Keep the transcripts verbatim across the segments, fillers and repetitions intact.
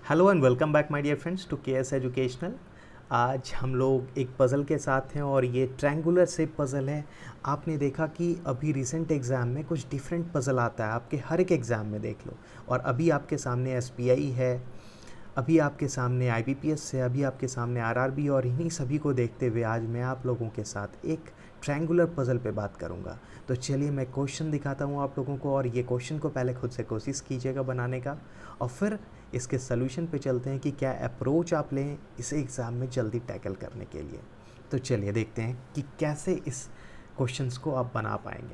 Hello and welcome back my dear friends to K S educational. आज हम लोग एक पज़ल के साथ हैं और ये ट्रायंगुलर शेप पज़ल है। आपने देखा कि अभी रिसेंट एग्ज़ाम में कुछ डिफरेंट पज़ल आता है, आपके हर एक एग्ज़ाम में देख लो। और अभी आपके सामने एस बी आई है, अभी आपके सामने आई बी पी एस है, अभी आपके सामने आर आर बी, और इन्हीं सभी को देखते हुए आज मैं आप लोगों के साथ एक ट्रायंगुलर पज़ल पे बात करूंगा। तो चलिए मैं क्वेश्चन दिखाता हूँ आप लोगों को, और ये क्वेश्चन को पहले खुद से कोशिश कीजिएगा बनाने का, और फिर इसके सलूशन पे चलते हैं कि क्या अप्रोच आप लें इसे एग्ज़ाम में जल्दी टैकल करने के लिए। तो चलिए देखते हैं कि कैसे इस क्वेश्चंस को आप बना पाएंगे।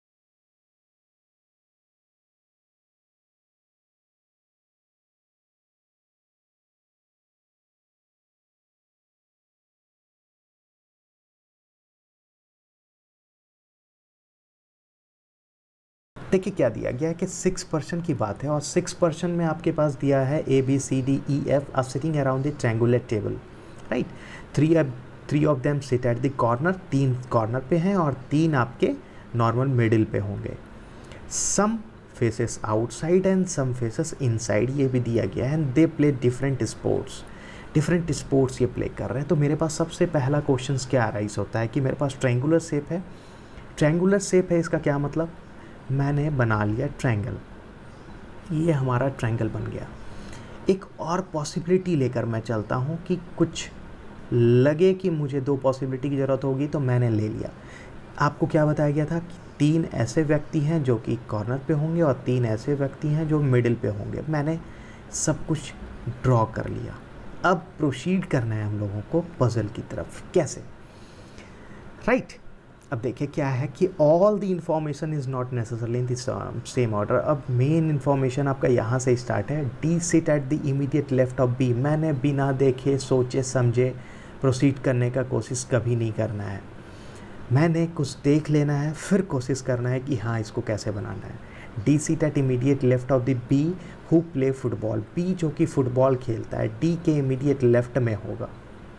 देखिए क्या दिया गया है कि सिक्स पर्सन की बात है, और सिक्स पर्सन में आपके पास दिया है A B C D E F are sitting around the triangular table, right. Three three of them sit at the corner, तीन कॉर्नर पे हैं और तीन आपके नॉर्मल मिडिल पे होंगे। Some faces outside and some faces inside, ये भी दिया गया है। And they play different sports, different sports ये प्ले कर रहे हैं। तो मेरे पास सबसे पहला क्वेश्चन क्या राइज होता है कि मेरे पास ट्रायंगुलर शेप है। ट्रायंगुलर शेप है, इसका क्या मतलब, मैंने बना लिया ट्रायंगल, ये हमारा ट्रायंगल बन गया। एक और पॉसिबिलिटी लेकर मैं चलता हूँ कि कुछ लगे कि मुझे दो पॉसिबिलिटी की ज़रूरत होगी, तो मैंने ले लिया। आपको क्या बताया गया था कि तीन ऐसे व्यक्ति हैं जो कि कॉर्नर पे होंगे और तीन ऐसे व्यक्ति हैं जो मिडिल पे होंगे। मैंने सब कुछ ड्रॉ कर लिया। अब प्रोसीड करना है हम लोगों को पज़ल की तरफ। कैसे, राइट right? अब देखिए क्या है कि all the information is not necessarily in the same order. अब मेन इन्फॉर्मेशन आपका यहाँ से स्टार्ट है। D sit at the immediate left of B. मैंने बिना देखे सोचे समझे प्रोसीड करने का कोशिश कभी नहीं करना है। मैंने कुछ देख लेना है, फिर कोशिश करना है कि हाँ इसको कैसे बनाना है। D sit at immediate left of the B who play football. B जो कि फुटबॉल खेलता है, डी के इमीडिएट लेफ्ट में होगा,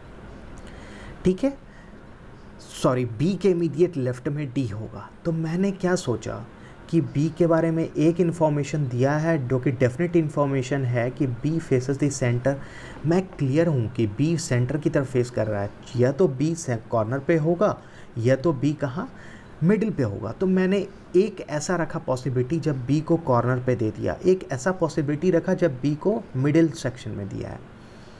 ठीक है। सॉरी, बी के इमीडिएट लेफ्ट में डी होगा। तो मैंने क्या सोचा कि बी के बारे में एक इन्फॉर्मेशन दिया है जो कि डेफिनेट इन्फॉर्मेशन है कि बी फेसेस द सेंटर। मैं क्लियर हूँ कि बी सेंटर की तरफ फेस कर रहा है, या तो बी कॉर्नर पे होगा या तो बी कहाँ, मिडिल पे होगा। तो मैंने एक ऐसा रखा पॉसिबिलिटी जब बी को कॉर्नर पे दे दिया, एक ऐसा पॉसिबिलिटी रखा जब बी को मिडिल सेक्शन में दिया है।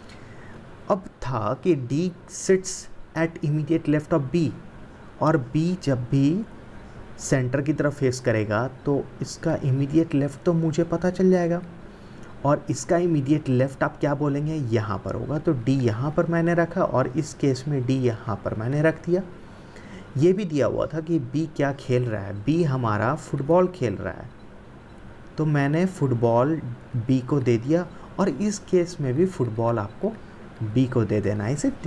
अब था कि D sits at immediate left of B, और बी जब भी सेंटर की तरफ फेस करेगा तो इसका इमीडिएट लेफ़्ट तो मुझे पता चल जाएगा, और इसका इमीडिएट लेफ़्ट आप क्या बोलेंगे, यहाँ पर होगा। तो डी यहाँ पर मैंने रखा, और इस केस में डी यहाँ पर मैंने रख दिया। ये भी दिया हुआ था कि बी क्या खेल रहा है, बी हमारा फुटबॉल खेल रहा है, तो मैंने फुटबॉल बी को दे दिया, और इस केस में भी फुटबॉल आपको बी को दे देना है। इसे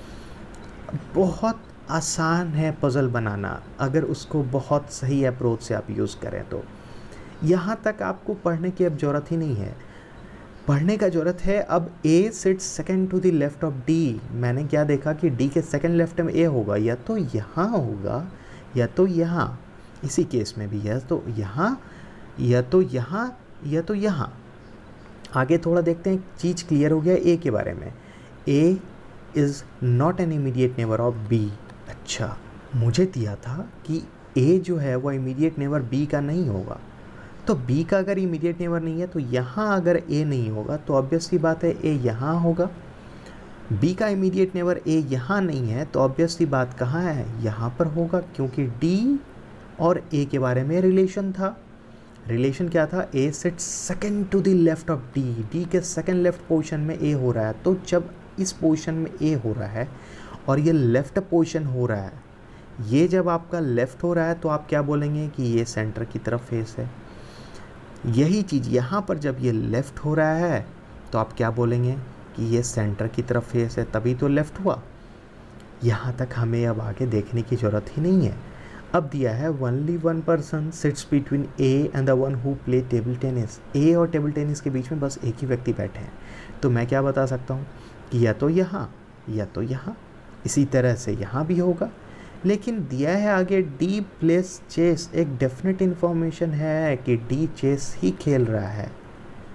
बहुत आसान है पज़ल बनाना, अगर उसको बहुत सही अप्रोच से आप यूज़ करें तो। यहाँ तक आपको पढ़ने की अब ज़रूरत ही नहीं है, पढ़ने का ज़रूरत है अब A sits second to the left of D. मैंने क्या देखा कि डी के सेकंड लेफ़्ट में ए होगा, या तो यहाँ होगा या तो यहाँ। इसी केस में भी है तो यहाँ, या तो यहाँ या तो यहाँ। आगे थोड़ा देखते हैं, चीज़ क्लियर हो गया ए के बारे में। A is not an immediate neighbour of B. अच्छा, मुझे दिया था कि ए जो है वो इमीडिएट नेबर बी का नहीं होगा, तो बी का अगर इमीडिएट नेबर नहीं है तो यहाँ अगर ए नहीं होगा तो ऑब्वियस सी बात है ए यहाँ होगा। बी का इमीडिएट नेबर ए यहाँ नहीं है तो ऑब्वियस सी बात कहाँ है, यहाँ पर होगा, क्योंकि डी और ए के बारे में रिलेशन था। रिलेशन क्या था, A sit second to the left of D. D के सेकेंड लेफ्ट पोजिशन में ए हो रहा है, तो जब इस पोजीशन में ए हो रहा है और ये लेफ़्ट पोजीशन हो रहा है, ये जब आपका लेफ़्ट हो रहा है तो आप क्या बोलेंगे कि ये सेंटर की तरफ फेस है। यही चीज़ यहाँ पर जब ये लेफ़्ट हो रहा है तो आप क्या बोलेंगे कि ये सेंटर की तरफ फेस है, तभी तो लेफ़्ट हुआ। यहाँ तक हमें अब आगे देखने की ज़रूरत ही नहीं है। अब दिया है only one person sits between A and the one who play table tennis. A और टेबल टेनिस के बीच में बस एक ही व्यक्ति बैठे हैं, तो मैं क्या बता सकता हूँ कि या तो यहाँ या तो यहाँ। इसी तरह से यहाँ भी होगा, लेकिन दिया है आगे डी प्लेस चेस। एक डेफिनेट इन्फॉर्मेशन है कि डी चेस ही खेल रहा है,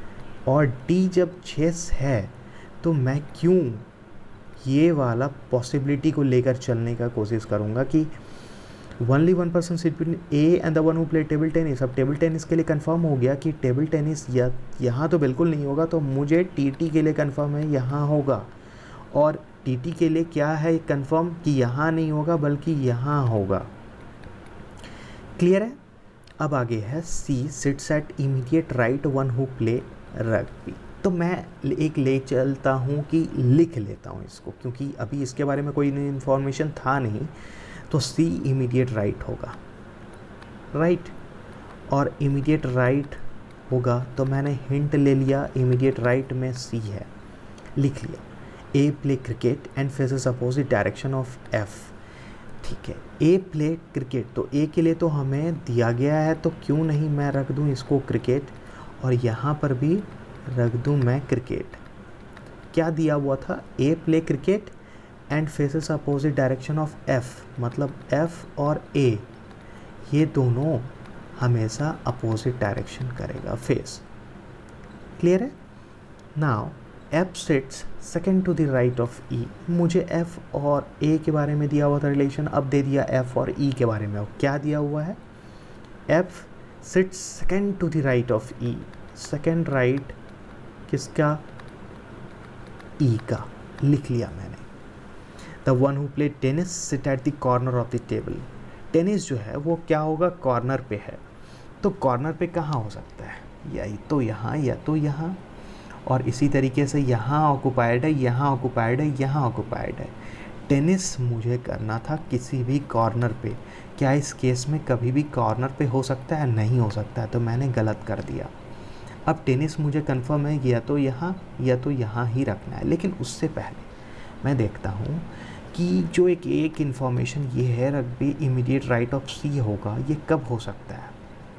और डी जब चेस है तो मैं क्यों ये वाला पॉसिबिलिटी को लेकर चलने का कोशिश करूँगा कि only one person sit between A and the one who play table tennis. अब टेबल टेनिस के लिए कंफर्म हो गया कि टेबल टेनिस या यहाँ तो बिल्कुल नहीं होगा, तो मुझे टीटी के लिए कंफर्म है यहाँ होगा, और टीटी के लिए क्या है कंफर्म कि यहाँ नहीं होगा बल्कि यहाँ होगा। क्लियर है। अब आगे है C sits at immediate right one who play rugby. तो मैं एक ले चलता हूँ कि लिख लेता हूँ इसको, क्योंकि अभी इसके बारे में कोई इन्फॉर्मेशन था नहीं। तो सी इमीडिएट राइट होगा, राइट, और इमीडिएट राइट होगा तो मैंने हिंट ले लिया, इमीडिएट राइट में सी है, लिख लिया। A play cricket and faces opposite direction of F. ठीक है, ए प्ले क्रिकेट, तो ए के लिए तो हमें दिया गया है, तो क्यों नहीं मैं रख दूँ इसको क्रिकेट, और यहाँ पर भी रख दूँ मैं क्रिकेट। क्या दिया हुआ था, A play cricket and faces opposite direction of F, मतलब एफ और ए ये दोनों हमेशा अपोजिट डायरेक्शन करेगा, फेस। क्लियर है। Now F sits second to the right of E. मुझे एफ और ए के बारे में दिया हुआ था रिलेशन, अब दे दिया एफ और ई के बारे में। क्या दिया हुआ है, F sits second to the right of E. Second right किसका, ई का, लिख लिया मैंने। The one who play tennis sit at the corner of the table. Tennis जो है वो क्या होगा, कॉर्नर पे है, तो कॉर्नर पे कहाँ हो सकता है, या तो यहाँ या तो यहाँ, और इसी तरीके से यहाँ ऑक्युपाइड है, यहाँ ऑक्युपाइड है, यहाँ ऑक्युपाइड है। टेनिस मुझे करना था किसी भी कॉर्नर पे। क्या इस केस में कभी भी कॉर्नर पे हो सकता है, नहीं हो सकता है, तो मैंने गलत कर दिया। अब टेनिस मुझे कंफर्म है या तो यहाँ या तो यहाँ ही रखना है, लेकिन उससे पहले मैं देखता हूँ कि जो एक एक इन्फॉर्मेशन ये है, rugby immediate right of C होगा, ये कब हो सकता है।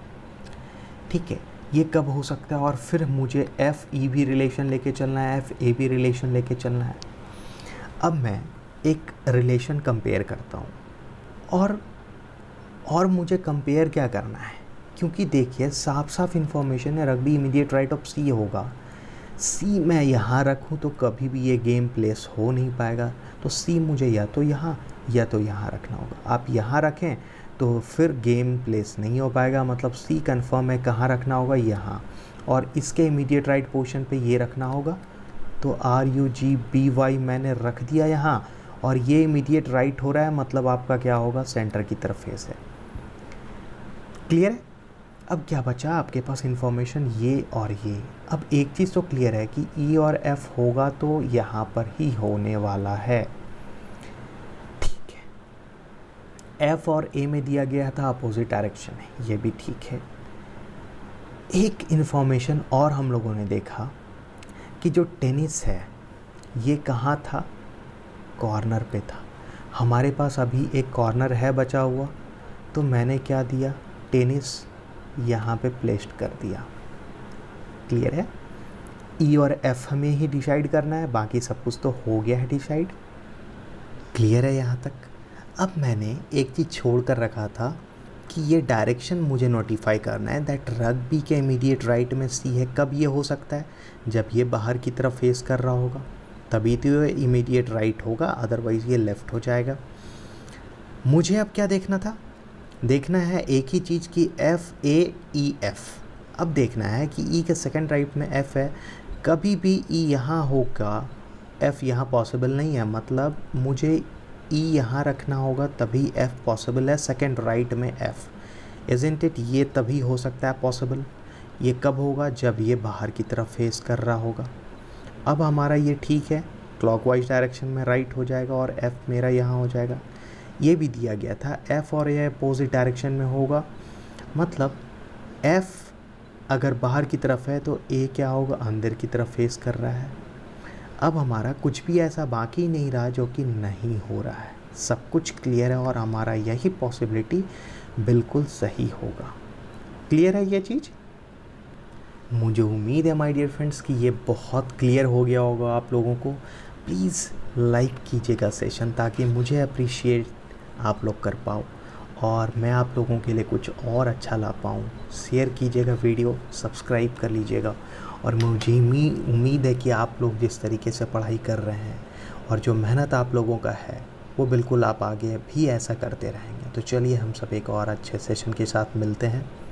ठीक है, ये कब हो सकता है, और फिर मुझे एफ ई भी रिलेशन लेके चलना है, एफ ए भी रिलेशन लेके चलना है। अब मैं एक रिलेशन कंपेयर करता हूँ, और और मुझे कंपेयर क्या करना है, क्योंकि देखिए साफ साफ इन्फॉर्मेशन है, rugby immediate right of C C. सी मैं यहाँ रखूँ तो कभी भी ये गेम प्लेस हो नहीं पाएगा, तो सी मुझे या तो यहाँ या तो यहाँ रखना होगा। आप यहाँ रखें तो फिर गेम प्लेस नहीं हो पाएगा, मतलब सी कंफर्म है, कहाँ रखना होगा, यहाँ, और इसके इमीडिएट राइट पोर्शन पे ये रखना होगा। तो R U G B Y मैंने रख दिया यहाँ, और ये इमीडिएट राइट हो रहा है, मतलब आपका क्या होगा, सेंटर की तरफ फेस है। क्लियर है। अब क्या बचा आपके पास इन्फॉर्मेशन, ये और ये। अब एक चीज़ तो क्लियर है कि ई और एफ होगा तो यहाँ पर ही होने वाला है। ठीक है, एफ और ए में दिया गया था अपोजिट डायरेक्शन है, ये भी ठीक है। एक इन्फॉर्मेशन और हम लोगों ने देखा कि जो टेनिस है ये कहाँ था, कॉर्नर पे था। हमारे पास अभी एक कॉर्नर है बचा हुआ, तो मैंने क्या दिया, टेनिस यहाँ पे प्लेस्ड कर दिया। क्लियर है। ई और एफ हमें ही डिसाइड करना है, बाकी सब कुछ तो हो गया है डिसाइड। क्लियर है यहाँ तक। अब मैंने एक चीज़ छोड़ कर रखा था कि ये डायरेक्शन मुझे नोटिफाई करना है, दैट रग्बी के इमीडिएट राइट में सी है। कब ये हो सकता है, जब ये बाहर की तरफ फेस कर रहा होगा, तभी तो ये इमीडिएट राइट होगा, अदरवाइज़ ये लेफ़्ट हो जाएगा। मुझे अब क्या देखना था, देखना है एक ही चीज़ की एफ ए ई एफ। अब देखना है कि ई के सेकंड राइट में एफ है, कभी भी ई यहाँ होगा, एफ यहाँ पॉसिबल नहीं है, मतलब मुझे ई यहाँ रखना होगा तभी एफ पॉसिबल है, सेकंड राइट में एफ। इज़न्ट इट, ये तभी हो सकता है पॉसिबल। ये कब होगा, जब ये बाहर की तरफ फेस कर रहा होगा। अब हमारा ये ठीक है, क्लॉकवाइज डायरेक्शन में राइट हो जाएगा और एफ मेरा यहाँ हो जाएगा। ये भी दिया गया था एफ़ और ए अपोजिट डायरेक्शन में होगा, मतलब एफ़ अगर बाहर की तरफ है तो ए क्या होगा, अंदर की तरफ फेस कर रहा है। अब हमारा कुछ भी ऐसा बाकी नहीं रहा जो कि नहीं हो रहा है, सब कुछ क्लियर है और हमारा यही पॉसिबिलिटी बिल्कुल सही होगा। क्लियर है ये चीज़। मुझे उम्मीद है माय डियर फ्रेंड्स कि ये बहुत क्लियर हो गया होगा आप लोगों को। प्लीज़ लाइक कीजिएगा सेशन, ताकि मुझे अप्रिशिएट आप लोग कर पाओ, और मैं आप लोगों के लिए कुछ और अच्छा ला पाऊँ। शेयर कीजिएगा वीडियो, सब्सक्राइब कर लीजिएगा। और मुझे उम्मीद है कि आप लोग जिस तरीके से पढ़ाई कर रहे हैं और जो मेहनत आप लोगों का है वो बिल्कुल आप आगे भी ऐसा करते रहेंगे। तो चलिए हम सब एक और अच्छे सेशन के साथ मिलते हैं।